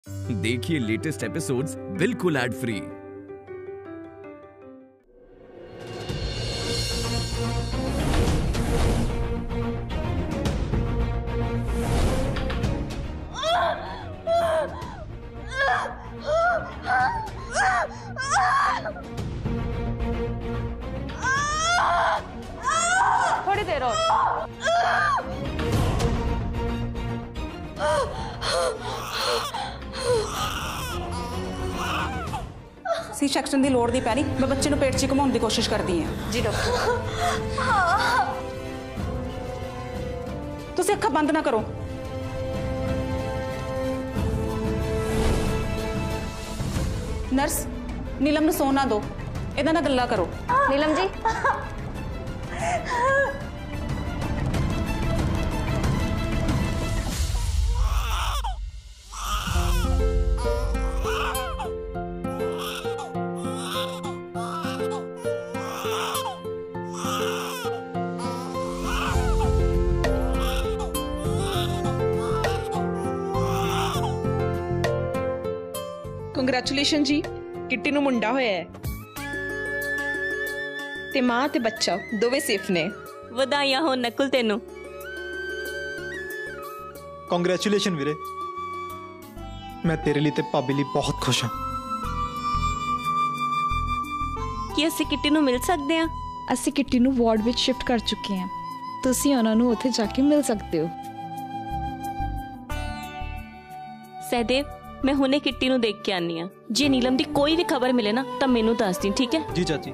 देखिए latest episodes बिल्कुल ad free. थोड़ी देर और। सी सेक्शन की लोड़ नहीं पैनी। मैं बच्चे को पेट च घुमाने की कोशिश करती हाँ। जी डॉक्टर। तुम अखा बंद ना करो। नर्स नीलम ने सौ ना दो, इहदे नाल गल्लां करो। नीलम जी ਕੰਗ੍ਰੈਚੁਲੇਸ਼ਨ ਜੀ, ਕਿੱਟੀ ਨੂੰ ਮੁੰਡਾ ਹੋਇਆ ਹੈ ਤੇ ਮਾਂ ਤੇ ਬੱਚਾ ਦੋਵੇਂ ਸੇਫ ਨੇ। ਵਧਾਈਆਂ ਹੋਣ ਨਕੁਲ ਤੈਨੂੰ। ਕੰਗ੍ਰੈਚੁਲੇਸ਼ਨ ਵੀਰੇ, ਮੈਂ ਤੇਰੇ ਲਈ ਤੇ ਭਾਬੀ ਲਈ ਬਹੁਤ ਖੁਸ਼ ਹਾਂ। ਕੀ ਅਸੀਂ ਕਿੱਟੀ ਨੂੰ ਮਿਲ ਸਕਦੇ ਹਾਂ? ਅਸੀਂ ਕਿੱਟੀ ਨੂੰ ਵਾਰਡ ਵਿੱਚ ਸ਼ਿਫਟ ਕਰ ਚੁੱਕੇ ਹਾਂ, ਤੁਸੀਂ ਉਹਨਾਂ ਨੂੰ ਉੱਥੇ ਜਾ ਕੇ ਮਿਲ ਸਕਦੇ ਹੋ। ਸਹਿਦੇਵ मैं हुणे किट्टी नूं देख के आनी हाँ। जे नीलम की कोई भी खबर मिले ना तो मैनू दस दी, ठीक है? जी चाची।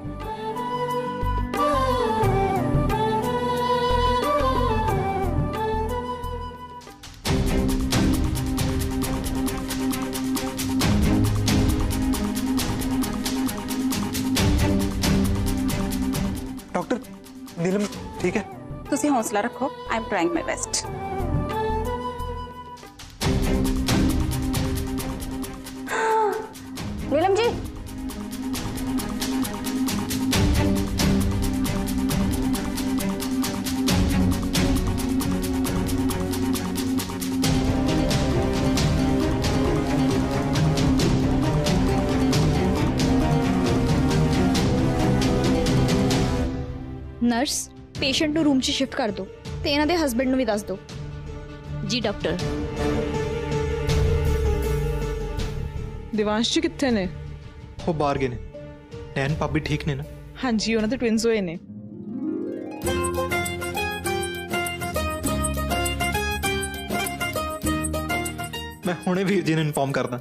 डॉक्टर नीलम ठीक है? तुसी हौसला रखो, I am trying my best. Neelam ji nurse patient ਨੂੰ ਰੂਮ 'ਚ ਸ਼ਿਫਟ ਕਰ ਦਿਓ ਤੇ ਇਹਨਾਂ ਦੇ ਹਸਬੈਂਡ ਨੂੰ ਵੀ ਦੱਸ ਦਿਓ। जी डॉक्टर। ਦਿਵਾਂਸ਼ ਜੀ ਕਿੱਥੇ ਨੇ? ਉਹ ਬਾਹਰ ਗਏ ਨੇ। ਨੈਣ ਭਾਬੀ ਠੀਕ ਨੇ ਨਾ? ਹਾਂਜੀ, ਉਹਨਾਂ ਦੇ ਟਵਿੰਸ ਹੋਏ ਨੇ। ਮੈਂ ਹੁਣੇ ਵੀਰ ਜੀ ਨੂੰ ਇਨਫੋਰਮ ਕਰਦਾ।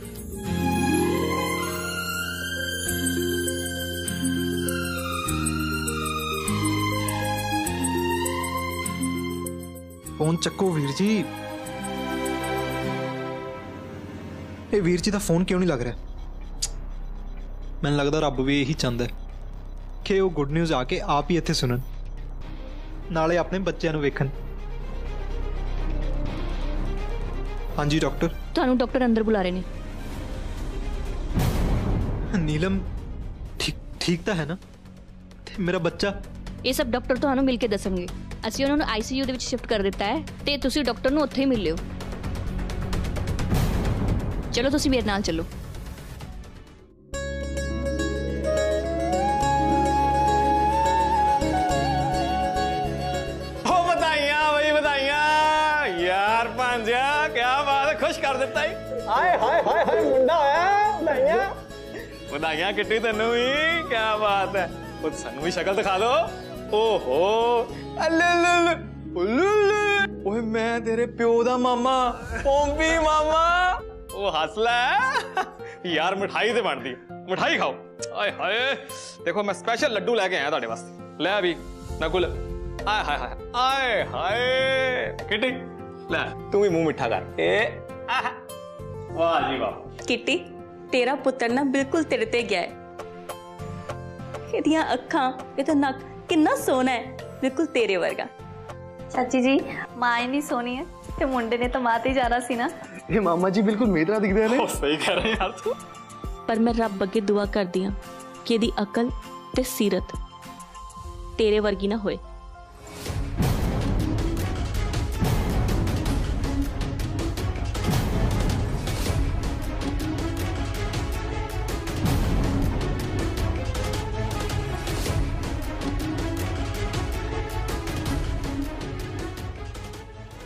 फोन चक्को वीर जी। ये वीर जी का फोन क्यों नहीं लग रहा? मैंने लगता रब भी यही चाहता है कि वो गुड न्यूज़ आके आप ही इत्थे सुनन, नाले अपने बच्चों को वेखन। हाँ जी डॉक्टर। तुहानू डॉक्टर अंदर बुला रहे ने। नीलम ठीक तो है ना? ते मेरा बच्चा? ये सब डॉक्टर तुहानू मिल के दसणगे। ਅਸੀਂ ਉਹਨਾਂ ਨੂੰ ICU ਦੇ ਵਿੱਚ ਸ਼ਿਫਟ ਕਰ ਦਿੱਤਾ ਹੈ ਤੇ ਤੁਸੀਂ ਡਾਕਟਰ ਨੂੰ ਉੱਥੇ ਹੀ ਮਿਲ ਲਿਓ। ਚਲੋ ਤੁਸੀਂ ਮੇਰੇ ਨਾਲ ਚੱਲੋ। हो बधाइयां भाई, बधाइयां यार भांजा, क्या बात है, खुश कर देता है। हाय हाय हाय हाय मुंडा है। बधाइयां बधाइयां किट्टी तेनू भी, क्या बात है। खुद सानू भी शक्ल दिखा दो। ओहो ओए मैं तेरे प्यो दा मामा पोंपी मामा। ओ हस लै यार, मिठाई ते बनदी, मिठाई खाओ। आए हाय देखो मैं स्पेशल लड्डू लेके आया तुहाडे वास्ते। ले अभी नकुल। आए हाय हाय आए हाय किट्टी ले तू भी मुंह मिठा कर। ए वाह जी वाह। किट्टी तेरा पुत्र ना बिल्कुल तेरे ते गया है। ਇਹਦੀਆਂ ਅੱਖਾਂ, ਇਹਦਾ ਨੱਕ किन्ना सोहना है, बिल्कुल तेरे वर्गा। चाची जी माँ इन्नी सोहनी है ते मुंडे ने तो माँ ते जाना सी ना। ये मामा जी बिल्कुल मेरी तरह दिखते हैं। सही कह रहे हैं यार तू। पर मैं रब अगे दुआ करदी हां कि ਇਹਦੀ अकल ते सीरत तेरे वर्गी ना होए।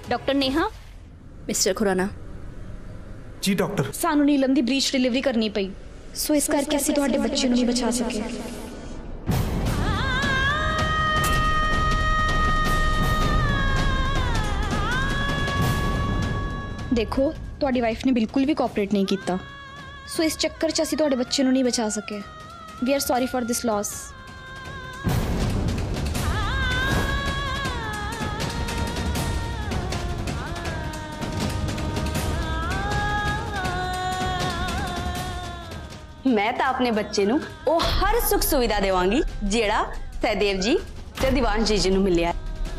Doctor Neha. Mister Khurana ji doctor. सानू नीलम दी ब्रीच डिलीवरी करनी पई, सो इस करके ਅਸੀਂ ਤੁਹਾਡੇ ਬੱਚੇ ਨੂੰ ਨਹੀਂ ਬਚਾ ਸਕੇ। ਦੇਖੋ ਤੁਹਾਡੀ ਵਾਈਫ ਨੇ ਬਿਲਕੁਲ ਵੀ ਕੋਆਪਰੇਟ ਨਹੀਂ ਕੀਤਾ, ਸੋ ਇਸ ਚੱਕਰ 'ਚ ਅਸੀਂ ਤੁਹਾਡੇ ਬੱਚੇ ਨੂੰ ਨਹੀਂ ਬਚਾ ਸਕੇ। We are sorry for this loss. मैं तो अपने बच्चे नू वो हर सुख सुविधा देवांगी जेड़ा सहदेव जी ते दीवान जी नू मिलिया।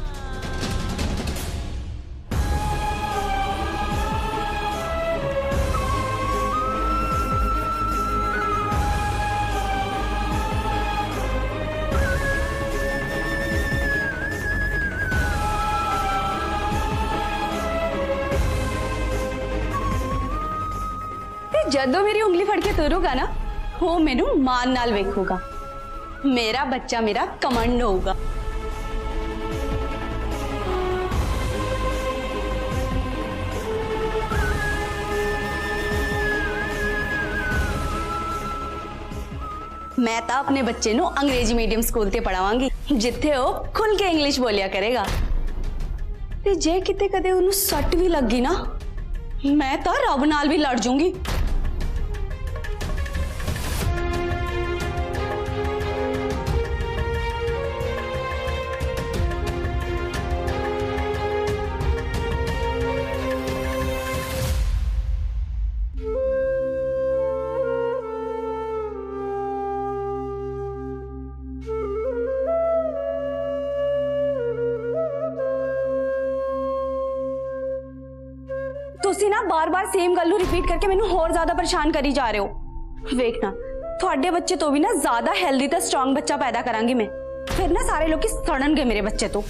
जदों मेरी उंगली फड़ के तुरूगा ना, वो मैनू मान नाल वेखूगा। मेरा बच्चा मेरा कमंड होगा। मैं तो अपने बच्चे नू अंग्रेजी मीडियम स्कूल ते पढ़ावांगी, जिथे वो खुल के इंग्लिश बोलिया करेगा। ते जे किते कदे उन्हें सट भी लगी ना, मैं तो रब नाल भी लड़ जूंगी। तुसी ना बार बार सेम गल रिपीट करके मैनू होर ज्यादा परेशान करी जा रहे हो। वेखना थोड़े बच्चे तो भी ना ज्यादा हेल्दी ते स्ट्रॉन्ग बच्चा पैदा करांगी मैं, फिर ना सारे लोग सड़नगे मेरे बच्चे तो।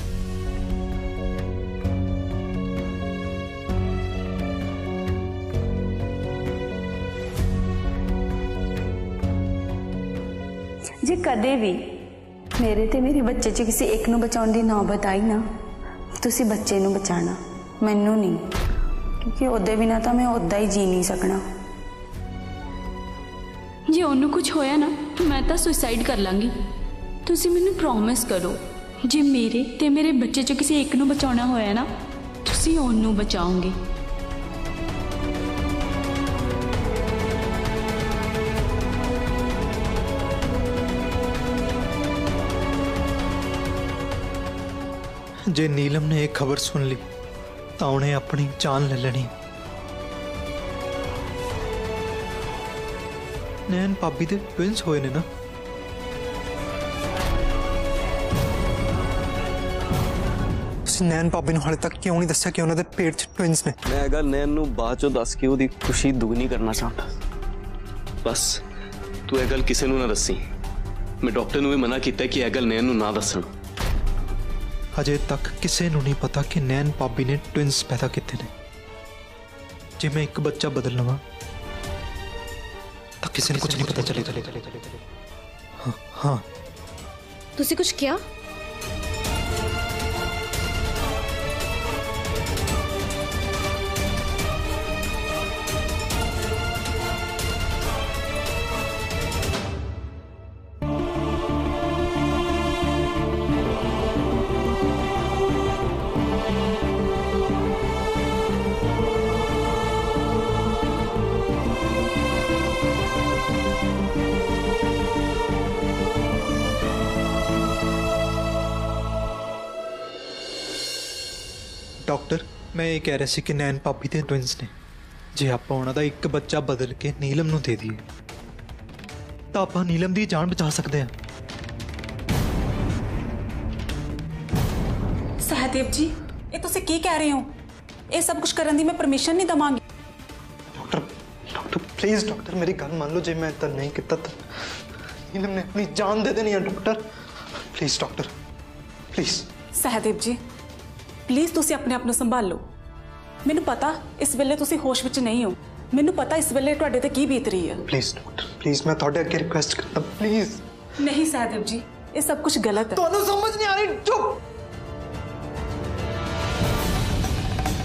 जे कदे भी मेरे ते मेरे बच्चे च किसी एक नू बचाउण दी नौबत आई ना, तुसी बच्चे नू बचाना, मैनू नहीं, क्योंकि ओदे बिना तो मैं ओदा ही जी नहीं सकना। जे ओनू कुछ होया ना, मैं तो सुसाइड कर लांगी। तुसी मैनू प्रॉमिस करो, जे मेरे ते मेरे बच्चे चो किसी एक नू बचाना होया ना, तुसी ओनू बचाओगे। जे नीलम ने एक खबर सुन ली तो उन्हें अपनी जान ले लेनी। नैन भाभी दे ट्विंस होए ने ना। नैन भाभी ने हाले तक क्यों नहीं दस्या कि उन्होंने पेट च ट्विंस ने? मैं अगर नैन नू बाद चो दस के ओदी खुशी दुगनी करना चाहता। बस तू यह गल किसी नू ना दसी। मैं डॉक्टर नू भी मना किया कि यह गल नैन नू ना दसन। अजे तक किसी नू नहीं पता कि नैन भाभी ने ट्विंस पैदा किए ने। जे मैं एक बच्चा बदल लवा तो किसी ने कुछ नहीं पता चलेगा। हाँ हाँ तुसी कुछ किया? डॉक्टर मैं ये कह रहा सी कि नैन भाभी दे ट्विंस ने। जे आप उन्हां दा एक बच्चा बदल के नीलम नू दे दिए तो आप नीलम दी जान बचा सकते हैं। सहदेव जी ये तुसी की कह रहे हो? ये सब कुछ करने दी मैं परमिशन नहीं दवांगी। डॉक्टर डॉक्टर प्लीज डॉक्टर मेरी गल मान लो, जे मैं इतना नहीं किया तो नीलम ने अपनी जान दे देनी है। Doctor please doctor please. Sahdev ji please तुसी अपने आप नू संभालो। मैनू पता इस वेले तुसी होश विच नहीं हो, मैनू पता इस वेले तुहाडे ते की बीत रही है। प्लीज डॉक्टर प्लीज मैं तुहाडे अगे रिक्वेस्ट करता प्लीज। नहीं सहदेव जी ये सब कुछ गलत है। तुहानू समझ नहीं आ रही। चुप।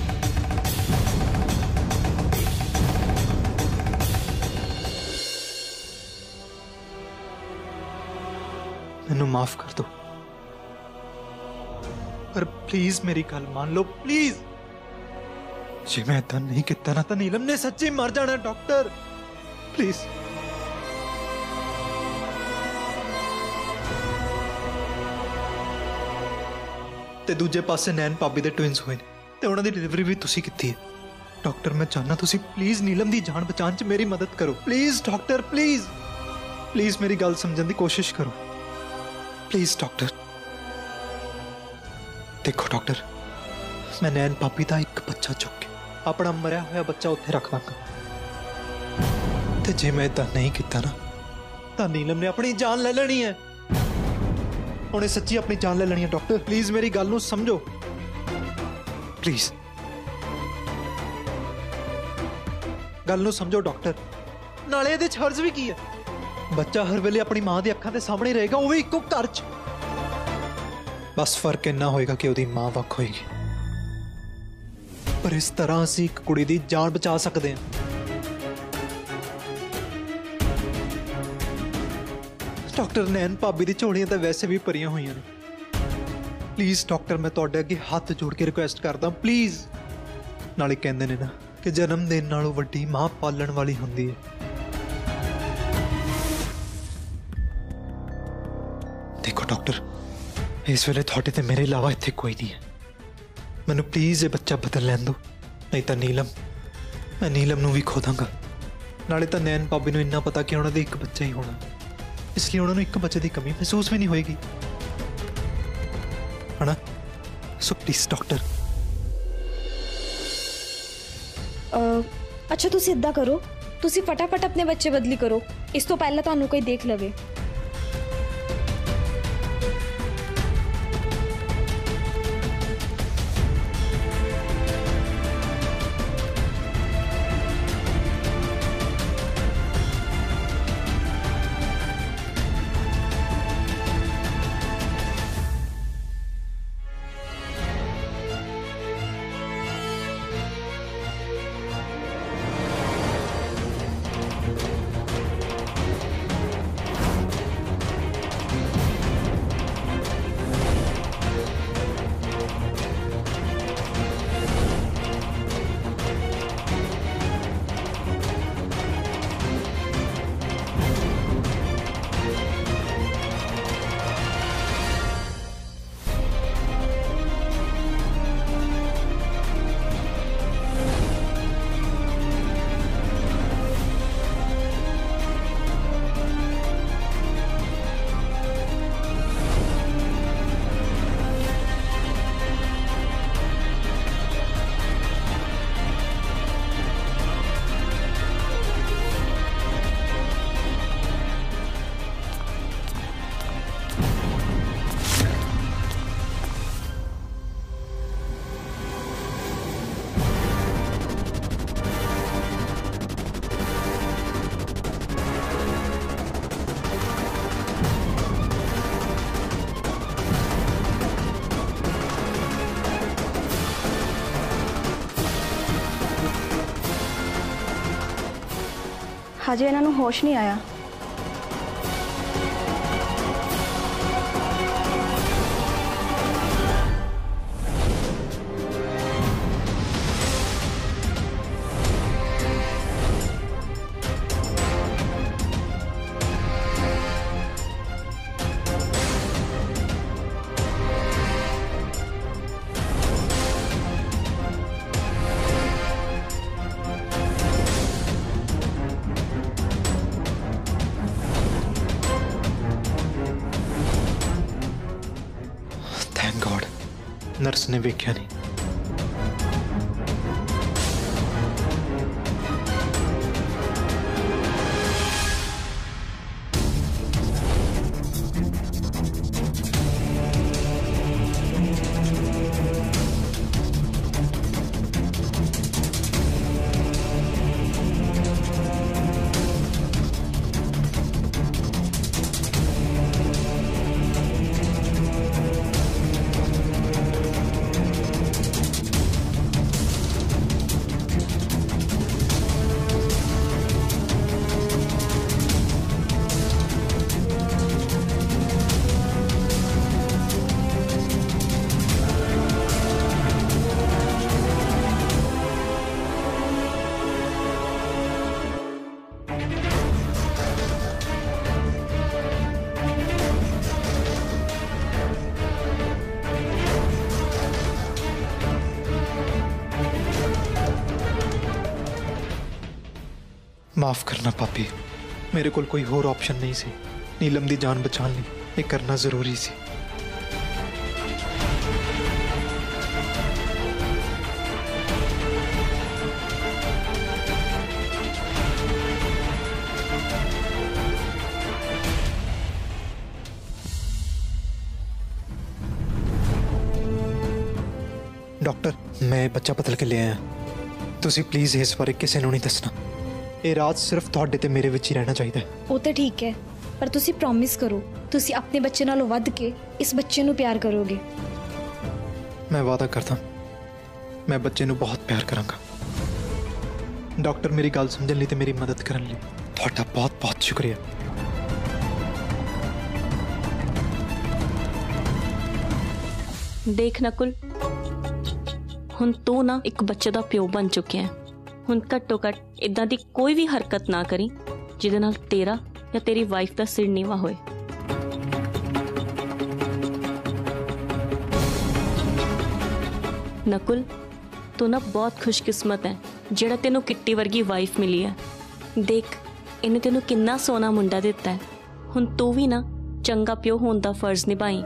मैनू माफ कर दो, पर प्लीज मेरी गल मान लो प्लीज। जे मैं इदा नहीं किया ना तो नीलम ने सच्ची मर जाना डॉक्टर, प्लीज। ते दूजे पासे नैन भाभी दे ट्विंस हुए ने ते उन्हां दी डिलीवरी भी तुसी कीती है। डॉक्टर मैं चाहना तुसी प्लीज नीलम दी जान बचाने च मेरी मदद करो, प्लीज डॉक्टर प्लीज। प्लीज मेरी गल समझने की कोशिश करो, प्लीज डॉक्टर। देखो डॉक्टर, मैं नैन भाभी का एक बच्चा चुक के अपना मरिया हुआ बच्चा उत्थे रख लांगा, ते जे मैं इदा नहीं किया ना तो नीलम ने अपनी जान ले लेनी है। उन्हें सच्ची अपनी जान ले लेनी है। डॉक्टर प्लीज मेरी गल नूं समझो, प्लीज गल नूं समझो डॉक्टर। नाले इहदे च हर्ज भी की है, बच्चा हर वेले अपनी मां दी अखां दे सामने रहेगा, वो भी इक्को घर च। बस फर्क इन्ना होएगा कि उहदी मां वख होएगी, पर इस तरह असीं एक कुड़ी दी जान बचा सकते हैं। डॉक्टर नैन भाभी दी झोलियां तो वैसे भी भरियां हुई ने। प्लीज डॉक्टर मैं तुहाडे अगे हाथ जोड़ के रिक्वेस्ट करदा, प्लीज। नाले कहंदे ने ना कि जन्म देण नालों वड्डी मां पालण वाली हुंदी है। देखो डॉक्टर, इस वेले तुहाडे ते मेरे अलावा इत्थे कोई नहीं है। मैनू प्लीज ये बच्चा बदल लैन दो, नहीं तो नीलम, मैं नीलम नू भी खो दांगा। नाले तो नैन भाभी नू इन्ना पता कि उन्हां दे एक बच्चा ही होना, इसलिए उन्होंने एक बच्चे की कमी महसूस भी नहीं होएगी, है ना? So please doctor. अच्छा तुसी इदा करो, तुसी फटाफट अपने बच्चे बदली करो, इस तो पहले तुहानू कोई देख लवे। हजे इन्हां नूं होश नहीं आया। नर्स ने वेख्या नहीं। माफ करना पापी, मेरे को कोई होर ऑप्शन नहीं सी। नीलम दी जान बचाने लई ये करना जरूरी सी। डॉक्टर, मैं बच्चा बदल के ले आया। तुसी प्लीज इस बारे किसी नूं नहीं दसना। ये रात सिर्फ तुहाडे ते मेरे विच ही रहना चाहिए। वो तो ठीक है, पर तुसी प्रॉमिस करो तुसी अपने बच्चे नालों वध के इस बच्चे नूं प्यार करोगे। मैं वादा करता, मैं बच्चे नूं बहुत प्यार करांगा। डॉक्टर, मेरी गल समझण लई ते मेरी मदद करन लई तुहाडा बहुत बहुत शुक्रिया। देख नकुल, हुण तू ना एक बच्चे दा प्यो बन चुके हैं। हुण घट्टो घट इदां दी कोई भी हरकत ना करी जिहदे नाल तेरा या तेरी वाइफ दा सिर नीवा होए। नकुल, तू ना बहुत खुशकिस्मत है जेड़ा तेनू किट्टी वर्गी वाइफ मिली है। देख, इन्हें तेनू किन्ना सोना मुंडा दिता है। हुण तू भी ना चंगा प्यो होने दा फर्ज निभाई।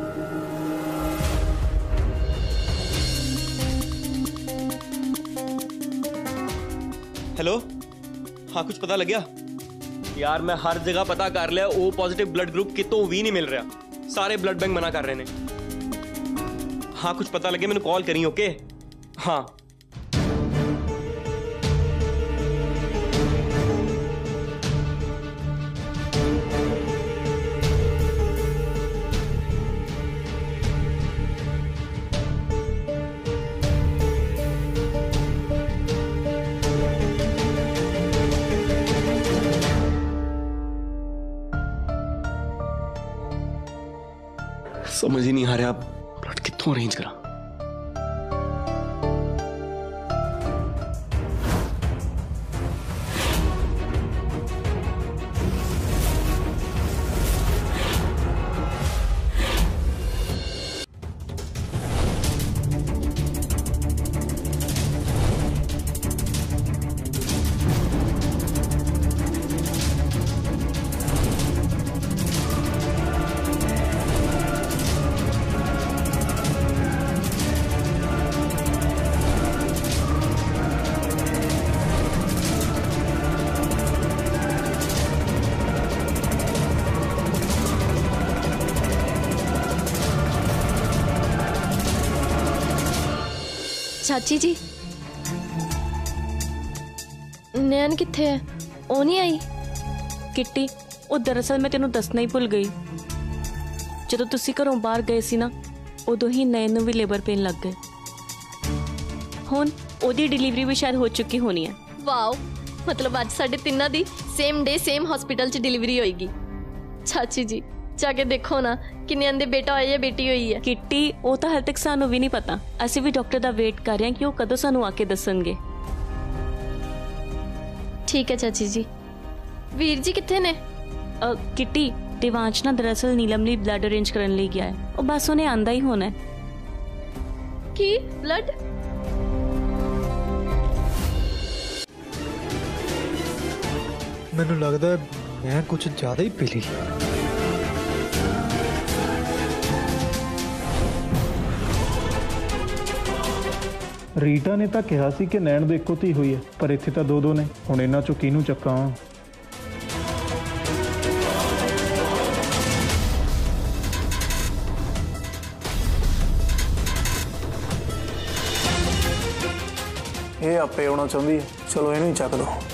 हेलो, हाँ कुछ पता लग गया? यार मैं हर जगह पता कर लिया, ओ पॉजिटिव ब्लड ग्रुप कितों भी नहीं मिल रहा। सारे ब्लड बैंक मना कर रहे ने। हाँ कुछ पता लगे मैंने कॉल करी, ओके? हाँ समझ ही नहीं आ रहा ब्लड कितों अरेंज करा। चाची जी, नैन कित्थे है? ओ नहीं आई? किट्टी, वो दरअसल मैं तेनों दसना ही भुल गई। जदों तुसी घरों बाहर गए सी ना, उदों ही नैन नूं भी लेबर पेन लग गए। हुण ओदी डिलीवरी भी शायद हो चुकी होनी है। वाओ, मतलब अज साडे तिन्नां दी सेम डे सेम हॉस्पिटल च डिलीवरी होएगी। चाची जी जाके देखो ना किन्ने आंदे बेटा होया या बेटी हुई है। किट्टी, वो तो हाल तक सानू भी नहीं पता। असीं भी डॉक्टर दा वेट कर रहे हैं कि वो कदों सानू आके दसणगे। ठीक है चाची जी। वीर जी कित्थे ने? किट्टी, देवांश ना दरअसल नीलम लई ब्लड अरेंज करन लई गया है। और बस उन्हें आंदा ही होना है। की ब्लड? मैनू लगदा है मैं कुछ ज्यादा ही पी ली। रीटा ने तो कहा सी कि नैन दो इक्को धी हुई है, पर इत्थे तो दो ने। हुण इन्हां चों किहनूं चक्कां? ये आपे आउणा चाहुंदी है, चलो इहनूं ही चक दो।